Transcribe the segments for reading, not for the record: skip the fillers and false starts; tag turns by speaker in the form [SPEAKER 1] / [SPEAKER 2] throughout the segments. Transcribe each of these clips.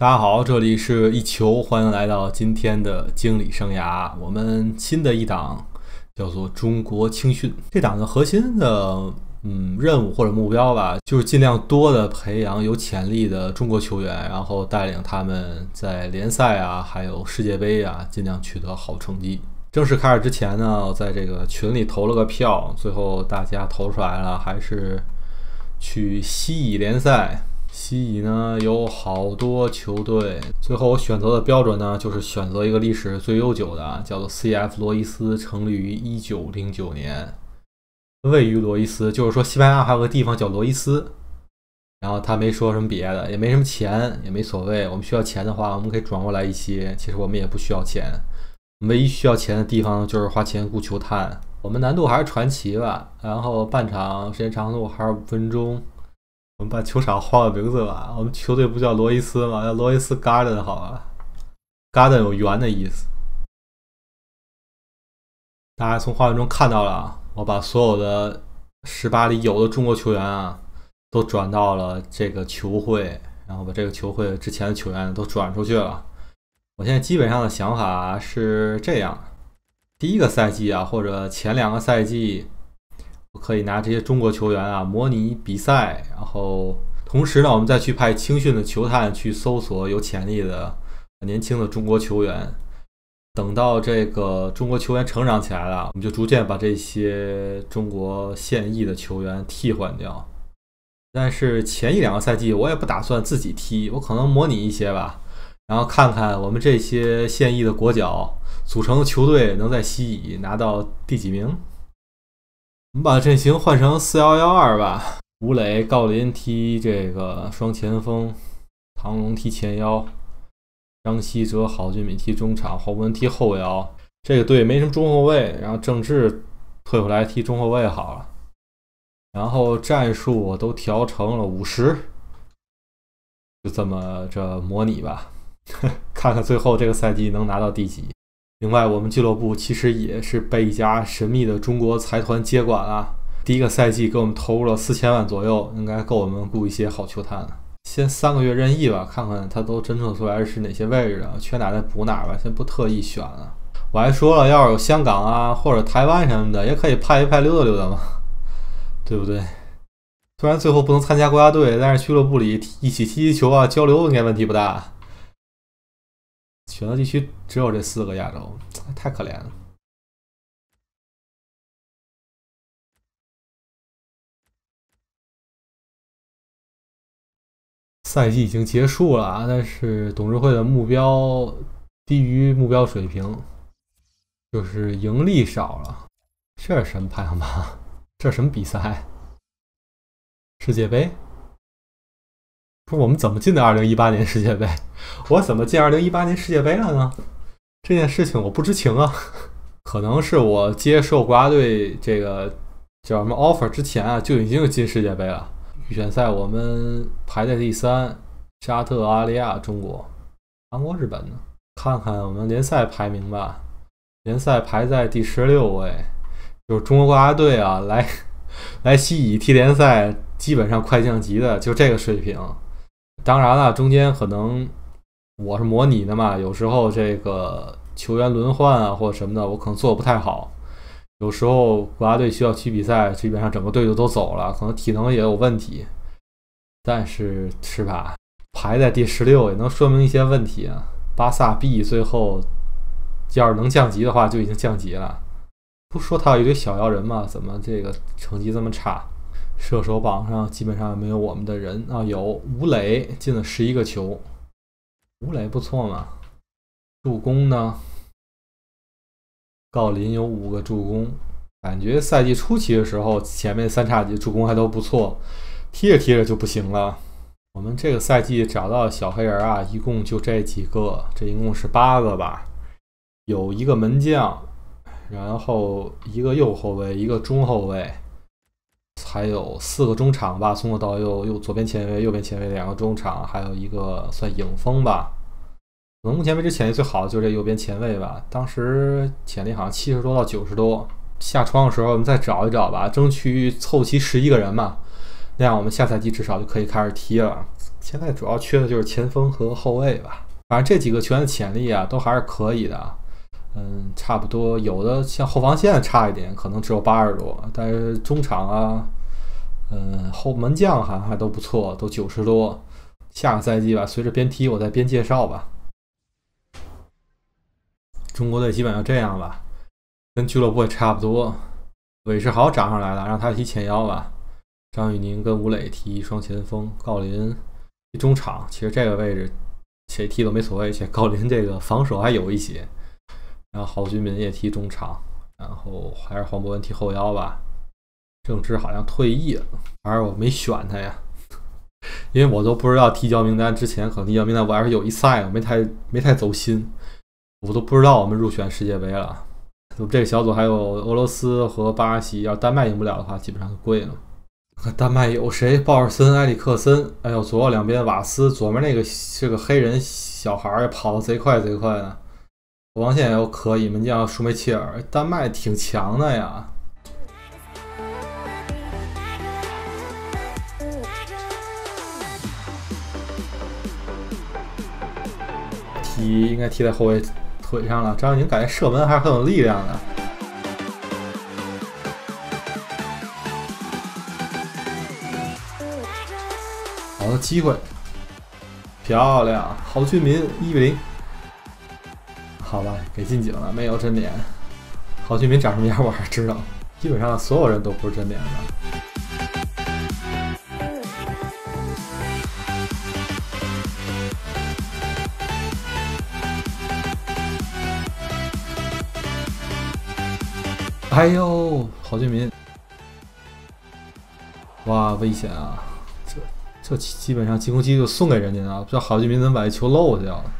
[SPEAKER 1] 大家好，这里是一球，欢迎来到今天的经理生涯。我们新的一档叫做中国青训，这档的核心的任务或者目标吧，就是尽量多的培养有潜力的中国球员，然后带领他们在联赛啊，还有世界杯啊，尽量取得好成绩。正式开始之前呢，我在这个群里投了个票，最后大家投出来了，还是去西乙联赛。西乙呢有好多球队，最后我选择的标准呢，就是选择一个历史最悠久的，叫做 CF 罗伊斯，成立于1909年，位于罗伊斯，就是说西班牙还有个地方叫罗伊斯。然后他没说什么别的，也没什么钱，也没所谓。我们需要钱的话，我们可以转过来一些。其实我们也不需要钱，唯一需要钱的地方就是花钱雇球探。我们难度还是传奇吧，然后半场时间长度还是5分钟。我们把球场换个名字吧，我们球队不叫罗伊斯吗？叫罗伊斯 Garden 好了。Garden 有园的意思。大家从画面中看到了，我把所有的18里有的中国球员啊，都转到了这个球会，然后把这个球会之前的球员都转出去了。我现在基本上的想法是这样：第一个赛季啊，或者前2个赛季，我可以拿这些中国球员啊模拟比赛，然后同时呢，我们再去派青训的球探去搜索有潜力的年轻的中国球员。等到这个中国球员成长起来了，我们就逐渐把这些中国现役的球员替换掉。但是前1-2个赛季我也不打算自己踢，我可能模拟一些吧，然后看看我们这些现役的国脚组成的球队能在西乙拿到第几名。我们把阵型换成4-1-1-2吧，吴磊、郜林踢这个双前锋，唐龙踢前腰，张稀哲、郝俊敏踢中场，侯文踢后腰。这个队没什么中后卫，然后郑智退回来踢中后卫好了。然后战术我都调成了50，就这么着模拟吧，看看最后这个赛季能拿到第几。另外，我们俱乐部其实也是被一家神秘的中国财团接管啊。第一个赛季给我们投入了4000万左右，应该够我们雇一些好球探了。先3个月任意吧，看看他都侦测出来是哪些位置啊，缺哪再补哪吧，先不特意选了。我还说了，要是有香港啊或者台湾什么的，也可以派一派溜达溜达嘛，对不对？虽然最后不能参加国家队，但是俱乐部里一起踢球啊，交流应该问题不大。选择地区只有这4个亚洲，太可怜了。赛季已经结束了，但是董事会的目标低于目标水平，就是盈利少了。这是什么排行榜？这是什么比赛？世界杯？不是，我们怎么进的2018年世界杯？我怎么进2018年世界杯了呢？这件事情我不知情啊。可能是我接受国家队这个叫什么 offer 之前啊，就已经进世界杯了。预选赛我们排在第3，沙特、澳大利亚、中国、韩国、日本呢。看看我们联赛排名吧，联赛排在第16位，就是中国国家队啊，来西乙踢联赛，基本上快降级的，就这个水平。当然了，中间可能我是模拟的嘛，有时候这个球员轮换啊或者什么的，我可能做得不太好。有时候国家队需要踢比赛，基本上整个队就都走了，可能体能也有问题。但是是吧，排在第16也能说明一些问题啊。巴萨 B 最后要是能降级的话，就已经降级了。不说他有一堆小妖人嘛，怎么这个成绩这么差？射手榜上基本上没有我们的人啊，有吴磊进了11个球，吴磊不错嘛。助攻呢？郜林有5个助攻，感觉赛季初期的时候，前面3叉戟助攻还都不错，踢着踢着就不行了。我们这个赛季找到小黑人啊，一共就这几个，这一共是8个吧，有1个门将，然后1个右后卫，1个中后卫，还有4个中场吧，从左到右，左边前卫、右边前卫2个中场，还有1个算影锋吧。可能目前为止潜力最好的就是这右边前卫吧，当时潜力好像70多到90多。下窗的时候我们再找一找吧，争取凑齐11个人嘛，那样我们下赛季至少就可以开始踢了。 现在主要缺的就是前锋和后卫吧。反正这几个球员的潜力啊，都还是可以的。差不多，有的像后防线差一点，可能只有80多，但是中场啊，后门将还都不错，都90多。下个赛季吧，随着边踢我再边介绍吧。中国队基本上这样吧，跟俱乐部也差不多。韦世豪涨上来了，让他踢前腰吧。张玉宁跟吴磊踢双前锋，郜林踢中场。其实这个位置谁踢都没所谓，且郜林这个防守还有一些。然后郝俊民也踢中场，然后还是黄博文踢后腰吧。郑智好像退役了，反正我没选他呀，因为我都不知道提交名单之前，可能提交名单我还是友谊赛，我没太走心，我都不知道我们入选世界杯了。这个小组还有俄罗斯和巴西，要丹麦赢不了的话，基本上就跪了。丹麦有谁？鲍尔森、埃里克森，哎呦，左右两边瓦斯，左面那个是个黑人小孩，跑得贼快的。后防线也可以，门将舒梅切尔，丹麦挺强的呀。应该踢在后卫腿上了。张玉宁感觉射门还是很有力量的。好的机会，漂亮，郝俊民1-0。好吧，给进井了，没有真脸。郝俊民长什么样我还知道，基本上所有人都不是真脸的。哎呦，郝俊民，哇，危险啊！这基本上进攻机就送给人家了，不知道郝俊民怎么把球漏掉了。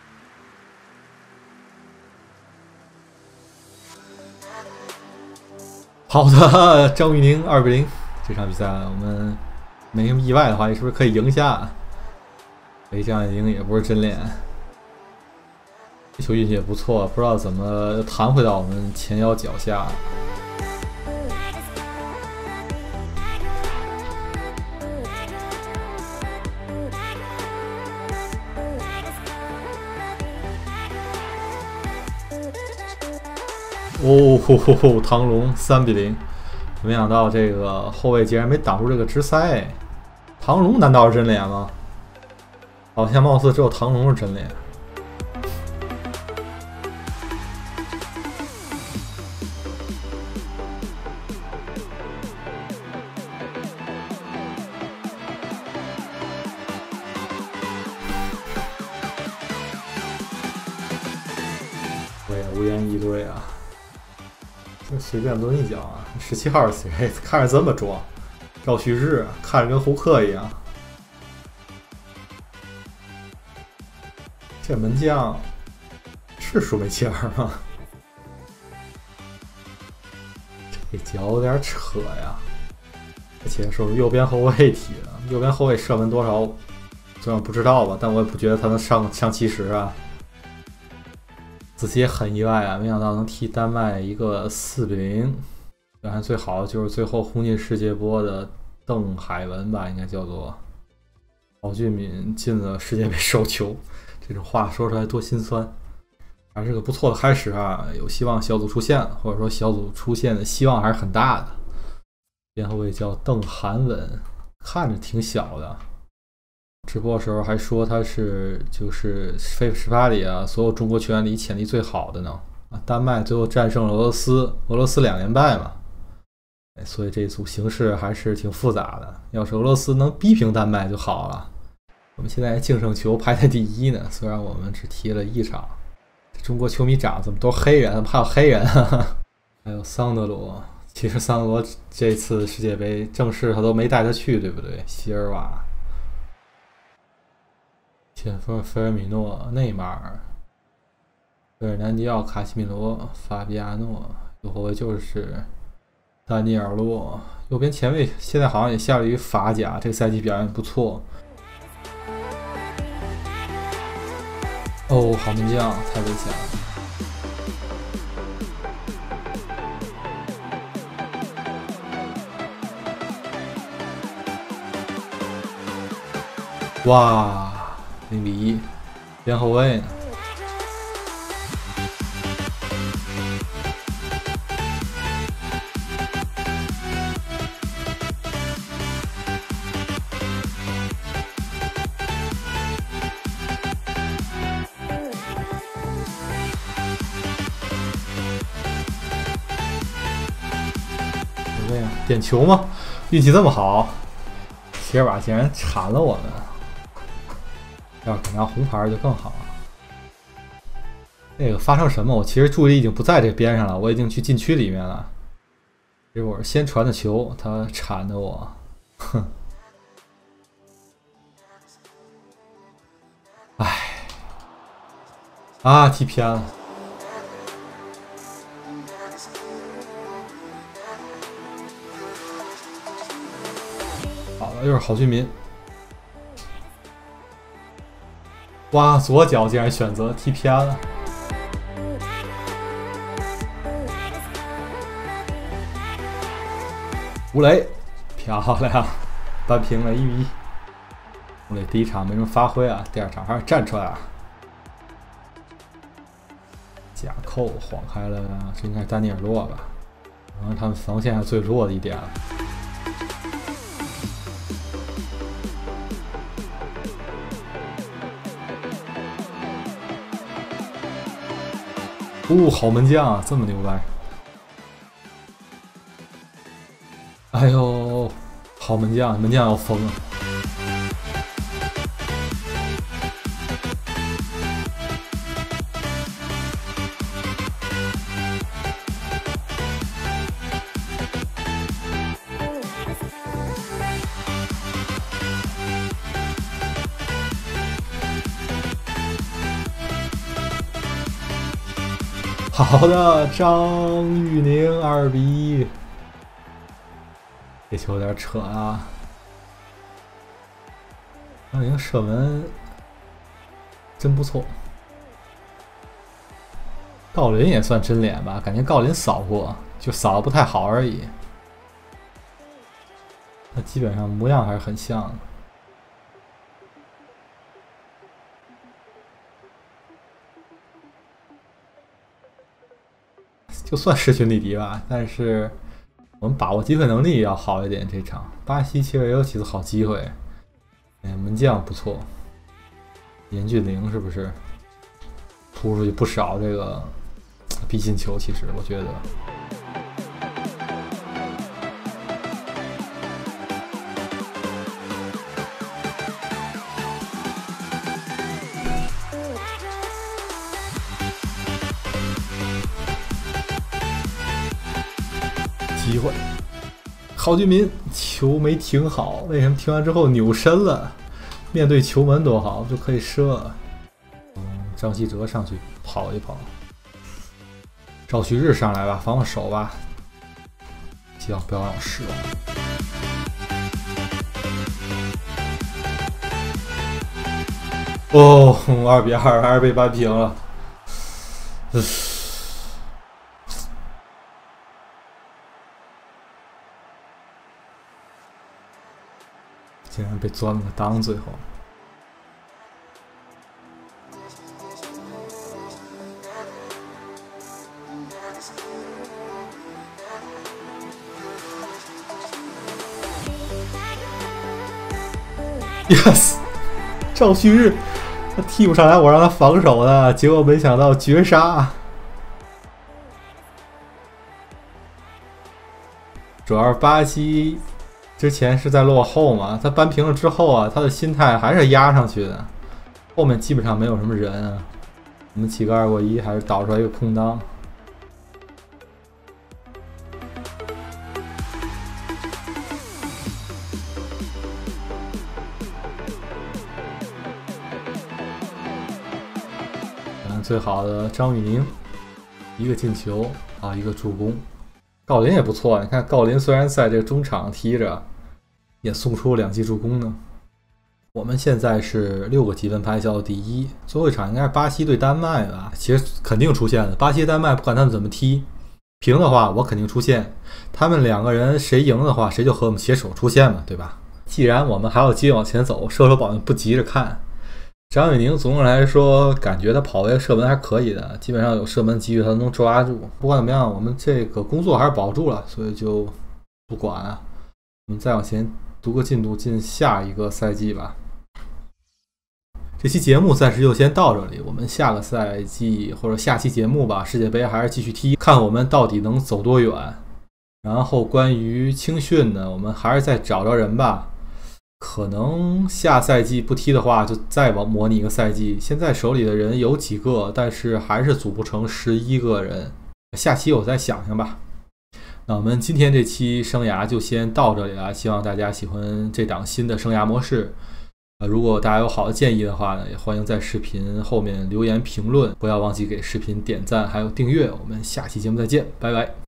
[SPEAKER 1] 好的，张玉宁2-0，这场比赛我们没什么意外的话，是不是可以赢下？张玉宁也不是真脸，这球运气也不错，不知道怎么弹回到我们前腰脚下。哦，唐龙3-0，没想到这个后卫竟然没挡住这个直塞。唐龙难道是真脸吗？好像貌似只有唐龙是真脸。对呀，无言以对啊。随便抡一脚啊！17号是谁？看着这么壮，赵旭日看着跟胡克一样。这门将是舒梅切尔吗？这脚有点扯呀！而且是右边后卫踢的，右边后卫射门多少，虽然不知道吧，但我也不觉得他能上70啊。自己也很意外啊，没想到能踢丹麦一个4-0，表现最好的就是最后轰进世界波的邓海文吧，应该叫做郝俊民进了世界杯首球，这种话说出来多心酸。还是个不错的开始啊，有希望小组出线，或者说小组出现的希望还是很大的。边后卫叫邓涵文，看着挺小的。直播的时候还说他是就是18里啊，所有中国球员里潜力最好的呢。丹麦最后战胜了俄罗斯2连败嘛，所以这组形势还是挺复杂的。要是俄罗斯能逼平丹麦就好了。我们现在净胜球排在第1呢，虽然我们只踢了1场。中国球迷长怎么都是黑人？怎么还有黑人啊？还有桑德罗，其实桑德罗这次世界杯正式他都没带他去，对不对？席尔瓦。前锋菲尔米诺、内马尔、费尔南迪奥、卡西米罗、法比亚诺，右后卫就是丹尼尔洛，右边前卫现在好像也效力于法甲，这个赛季表现不错。哦，好门将，太危险了。 哇，0比1，边后卫呢？这样点球吗？运气这么好，切尔瓦竟然铲了我们。要是给拿红牌就更好了。那个发生什么？我其实注意力已经不在这边上了，我已经去禁区里面了。结果是先传的球，他铲的我，哼。唉，啊，踢偏了。好了，又是郝俊民。哇，左脚竟然选择踢偏了。吴磊，漂亮，扳平了1比1。吴磊第一场没什么发挥啊，第二场还是站出来了。假扣晃开了，这应该是丹尼尔洛吧？然后他们防线是最弱的一点了。好门将啊，这么牛掰！哎呦，好门将，门将要疯了！好的，张玉宁2比1，这球有点扯啊！张玉宁射门真不错，郜林也算真脸吧？感觉郜林扫过，就扫的不太好而已。那基本上模样还是很像的。就算势均力敌吧，但是我们把握机会能力要好一点。这场巴西其实也有几次好机会，门将不错，严俊凌是不是突出去不少这个逼近球？其实我觉得。机会，郝俊民球没停好，为什么停完之后扭身了？面对球门多好，就可以射了。张稀哲上去跑一跑，赵旭日上来吧，防防守吧，希望不要让我失望。哦，2比2，还是被扳平了。竟然被钻了个裆，最后。Yes， 赵旭日，他踢不上来，我让他防守的，结果没想到绝杀。主要是巴西之前是在落后嘛，他扳平了之后啊，他的心态还是压上去的，后面基本上没有什么人啊。我们起个2过1，还是导出来一个空当。最好的张玉宁，一个进球啊，一个助攻。郜林也不错，你看郜林虽然在这个中场踢着，也送出2记助攻呢。我们现在是6个积分排小组第1，最后一场应该是巴西对丹麦吧？其实肯定出现的，巴西丹麦不管他们怎么踢，平的话我肯定出现，他们2个人谁赢的话，谁就和我们携手出现嘛，对吧？ 既然我们还要继续往前走，射手榜不急着看。张雨宁总的来说，感觉他跑位射门还可以的，基本上有射门机遇他能抓住。不管怎么样，我们这个工作还是保住了，所以就不管啊。我们再往前读个进度，进下一个赛季吧。这期节目暂时就先到这里，我们下个赛季或者下期节目吧，世界杯还是继续踢，看我们到底能走多远。然后关于青训呢，我们还是再找着人吧。可能下赛季不踢的话，就再往模拟一个赛季。现在手里的人有几个，但是还是组不成11个人。下期我再想想吧。那我们今天这期生涯就先到这里了，希望大家喜欢这档新的生涯模式。如果大家有好的建议的话呢，也欢迎在视频后面留言评论，不要忘记给视频点赞还有订阅。我们下期节目再见，拜拜。